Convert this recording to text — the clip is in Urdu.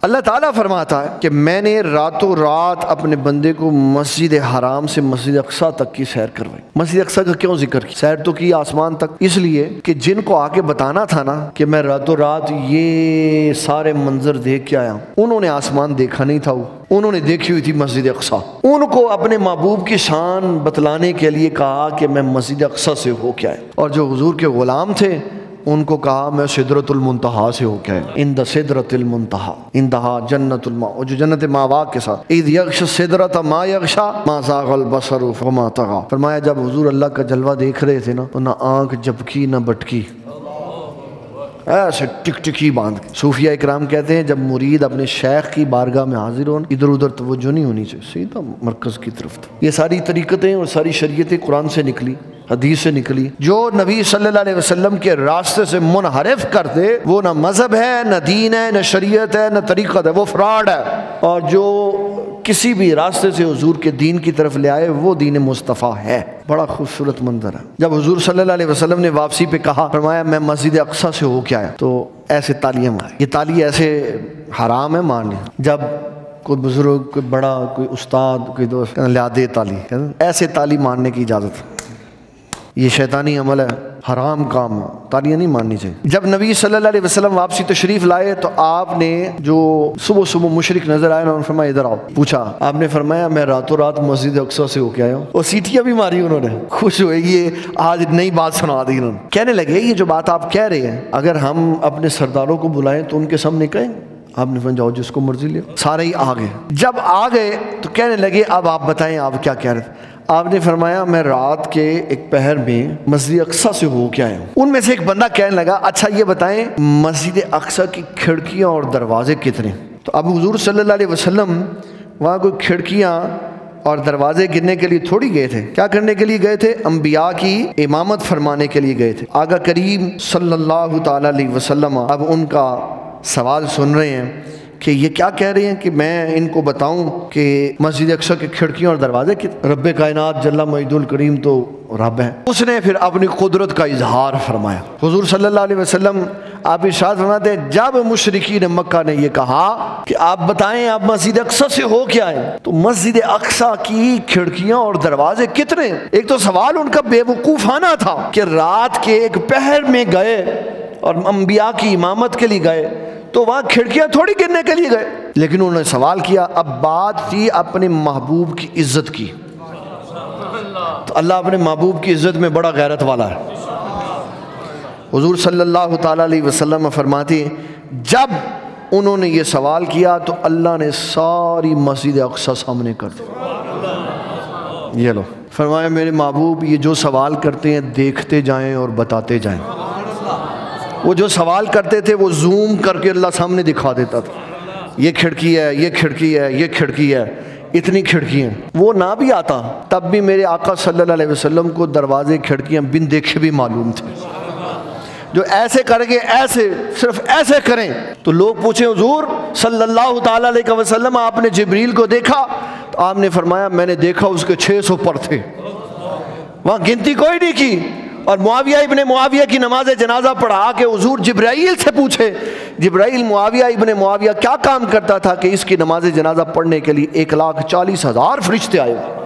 اللہ تعالیٰ فرماتا ہے کہ میں نے راتوں رات اپنے بندے کو مسجد حرام سے مسجد اقصیٰ تک کی سیر کروائی۔ مسجد اقصیٰ کا کیوں ذکر کی؟ سیر تو کی آسمان تک، اس لیے کہ جن کو آ کے بتانا تھا نا کہ میں راتوں رات یہ سارے منظر دیکھ کے آیا ہوں، انہوں نے آسمان دیکھا نہیں تھا، انہوں نے دیکھی ہوئی تھی مسجد اقصیٰ۔ ان کو اپنے محبوب کی شان بتلانے کے لیے کہا کہ میں مسجد اقصیٰ سے ہو کے آیا، اور جو حضور کے غلام تھے ان کو کہا میں سدرۃ المنتہا سے ہو کے آیا، عند سدرۃ المنتہا، انتہا جنت الماء، اور جو جنت ماوا کے ساتھ، اذ یغشی السدرۃ ما یغشی ما زاغ البصر وما طغی۔ فرمایا جب حضور اللہ کا جلوہ دیکھ رہے تھے نا تو نہ آنکھ جھپکی نہ بٹکی، ایسے ٹک ٹکی باندھ کے۔ صوفیہ اکرام کہتے ہیں جب مرید اپنے شیخ کی بارگاہ میں حاضر ہو، ادھر ادھر توجہ نہیں ہونی چاہیے، سیدھا مرکز کی طرف تھا۔ یہ ساری طریقتیں اور ساری شریعتیں قرآن سے نکلی، حدیث سے نکلی۔ جو نبی صلی اللہ علیہ وسلم کے راستے سے منحرف کر دے وہ نہ مذہب ہے، نہ دین ہے، نہ شریعت ہے، نہ طریقت ہے، وہ فراڈ ہے۔ اور جو کسی بھی راستے سے حضور کے دین کی طرف لے آئے وہ دین مصطفیٰ ہے۔ بڑا خوبصورت منظر ہے۔ جب حضور صلی اللہ علیہ وسلم نے واپسی پہ کہا، فرمایا میں مسجد اقصیٰ سے ہو کے آیا، تو ایسے تالیاں ماری۔ یہ تالی ایسے حرام ہے مارنی، جب کوئی بزرگ، کوئی بڑا، کوئی استاد، کوئی دوست لیا دے تالی، ایسے تالی مارنے کی اجازت ہے، یہ شیطانی عمل ہے، حرام کام ہے، تالیاں نہیں مارنی چاہیے۔ جب نبی صلی اللہ علیہ وسلم واپسی تشریف لائے تو آپ نے جو صبح صبح مشرک نظر آئے نا، انہوں نے فرمایا ادھر آؤ۔ پوچھا، آپ نے فرمایا میں راتوں رات مسجد اقصیٰ سے ہو کے آیا ہوں، اور سیٹیاں بھی ماری انہوں نے، خوش ہوئے، یہ آج نئی بات سنا دی انہوں نے۔ کہنے لگے یہ جو بات آپ کہہ رہے ہیں اگر ہم اپنے سرداروں کو بلائیں تو ان کے سامنے کہیں؟ آپ نے فرمایا جاؤ جس کو مرضی لے۔ سارے ہی آ گئے۔ جب آ گئے تو کہنے لگے اب آپ بتائیں آپ کیا کہہ رہے تھے؟ آپ نے فرمایا میں رات کے ایک پہر میں مسجد اقصیٰ سے ہو کے آیا ہوں۔ ان میں سے ایک بندہ کہنے لگا اچھا یہ بتائیں مسجد اقصیٰ کی کھڑکیاں اور دروازے کتنے؟ تو اب حضور صلی اللہ علیہ وسلم وہاں کوئی کھڑکیاں اور دروازے گرنے کے لیے تھوڑی گئے تھے، کیا کرنے کے لیے گئے تھے؟ انبیاء کی امامت فرمانے کے لیے گئے تھے۔ آقا کریم صلی اللہ تعالیٰ علیہ وسلم اب ان کا سوال سن رہے ہیں کہ یہ کیا کہہ رہے ہیں کہ میں ان کو بتاؤں کہ مسجد اقصیٰ کی کھڑکیاں اور دروازے کی؟ رب کائنات جل مجدہ الکریم تو رب ہے۔ اس نے پھر اپنی قدرت کا اظہار فرمایا۔ حضور صلی اللہ علیہ وسلم آپ ارشاد فرماتے ہیں جب مشرکین مکہ نے یہ کہا کہ آپ بتائیں آپ مسجد اقصیٰ سے ہو کے آئے تو مسجد اقصیٰ کی کھڑکیاں اور دروازے کتنے؟ ایک تو سوال ان کا بے وقوفانہ تھا کہ رات کے ایک پہر میں گئے اور انبیاء کی امامت کے لیے گئے تو وہاں کھڑکیاں تھوڑی گرنے کے لیے گئے، لیکن انہوں نے سوال کیا۔ اب بات تھی اپنے محبوب کی عزت کی، تو اللہ اپنے محبوب کی عزت میں بڑا غیرت والا ہے۔ حضور صلی اللہ تعالیٰ علیہ وسلم فرماتے ہیں جب انہوں نے یہ سوال کیا تو اللہ نے ساری مسجد اقصیٰ سامنے کر دی۔ یہ لو، فرمایا میرے محبوب یہ جو سوال کرتے ہیں دیکھتے جائیں اور بتاتے جائیں۔ وہ جو سوال کرتے تھے وہ زوم کر کے اللہ سامنے دکھا دیتا تھا، یہ کھڑکی ہے، یہ کھڑکی ہے، یہ کھڑکی ہے، اتنی کھڑکی ہیں۔ وہ نہ بھی آتا تب بھی میرے آقا صلی اللہ علیہ وسلم کو دروازے کھڑکیاں بن دیکھے بھی معلوم تھے۔ جو ایسے کر کے ایسے صرف ایسے کریں تو لوگ پوچھیں حضور صلی اللہ تعالیٰ علیہ وسلم آپ نے جبریل کو دیکھا؟ تو آپ نے فرمایا میں نے دیکھا اس کے 600 پر تھے، وہاں گنتی کوئی نہیں کی۔ اور معاویہ ابن معاویہ کی نماز جنازہ پڑھا کہ حضور جبرائیل سے پوچھے، جبرائیل معاویہ ابن معاویہ کیا کام کرتا تھا کہ اس کی نماز جنازہ پڑھنے کے لیے 1,40,000 فرشتے آئے۔